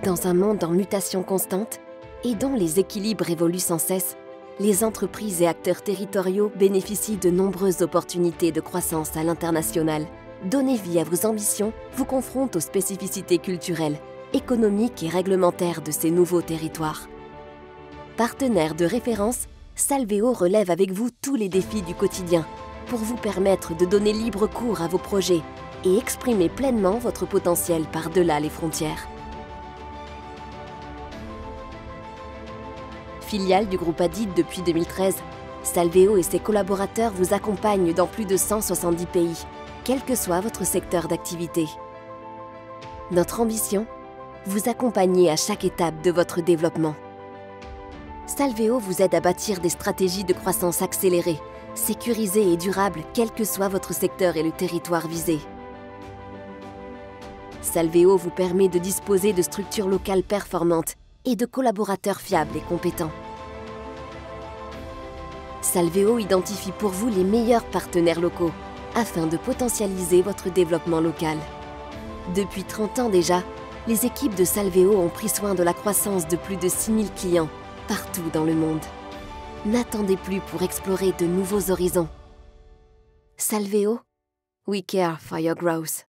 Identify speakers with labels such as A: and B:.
A: Dans un monde en mutation constante et dont les équilibres évoluent sans cesse, les entreprises et acteurs territoriaux bénéficient de nombreuses opportunités de croissance à l'international. Donner vie à vos ambitions vous confronte aux spécificités culturelles, économiques et réglementaires de ces nouveaux territoires. Partenaire de référence, Salveo relève avec vous tous les défis du quotidien pour vous permettre de donner libre cours à vos projets et exprimer pleinement votre potentiel par-delà les frontières. Filiale du groupe Adid depuis 2013, Salveo et ses collaborateurs vous accompagnent dans plus de 170 pays, quel que soit votre secteur d'activité. Notre ambition, vous accompagner à chaque étape de votre développement. Salveo vous aide à bâtir des stratégies de croissance accélérées, sécurisées et durables, quel que soit votre secteur et le territoire visé. Salveo vous permet de disposer de structures locales performantes et de collaborateurs fiables et compétents. Salveo identifie pour vous les meilleurs partenaires locaux afin de potentialiser votre développement local. Depuis 30 ans déjà, les équipes de Salveo ont pris soin de la croissance de plus de 6000 clients partout dans le monde. N'attendez plus pour explorer de nouveaux horizons. Salveo, we care for your growth.